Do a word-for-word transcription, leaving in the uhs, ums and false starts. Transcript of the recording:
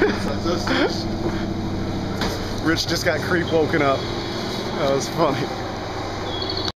Rich just got creep woken up. That was funny.